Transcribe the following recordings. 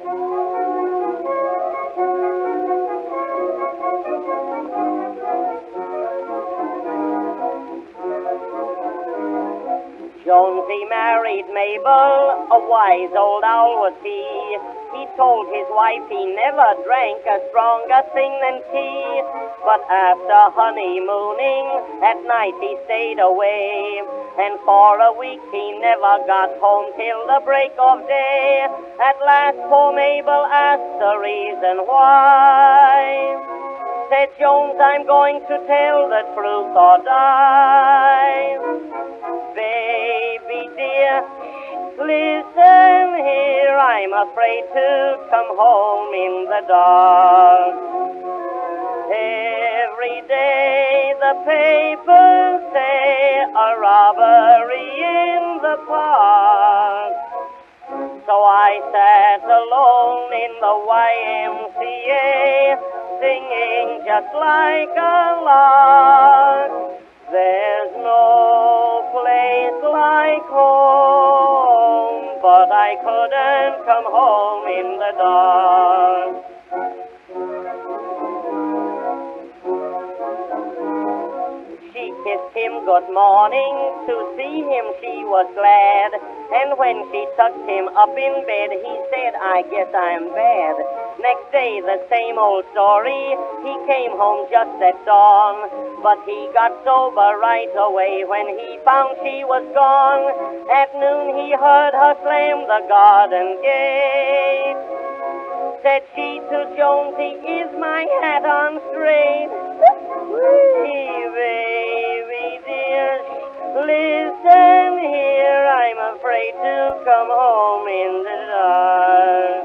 Jonesy married Mabel, a wise old owl was he. He told his wife he never drank a stronger thing than tea. But after honeymooning, at night he stayed away. And for a week he never got home till the break of day. At last poor Mabel asked the reason why. Said Jones, I'm going to tell the truth or die. Baby dear, listen here, I'm afraid to come home in the dark. Every day the papers say a robbery in the park. So I sat alone in the YMCA, singing just like a lark. There's no place like home, but I couldn't come home in the dark. She kissed him good morning, to see him she was glad. And when she tucked him up in bed, he said, I guess I'm bad. Next day, the same old story, he came home just at dawn. But he got sober right away when he found she was gone. At noon, he heard her slam the garden gate. Said she to Jonesy, is my hat on straight? Baby dear, listen here, I'm afraid to come home in the dark.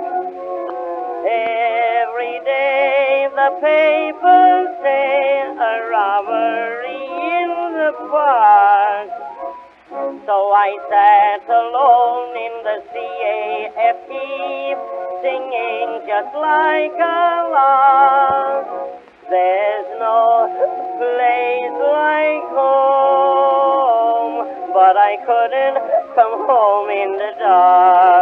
Every day the papers say a robbery in the park. So I sat alone in the CAFE, singing just like a lark. There's no place like home, but I couldn't come home in the dark.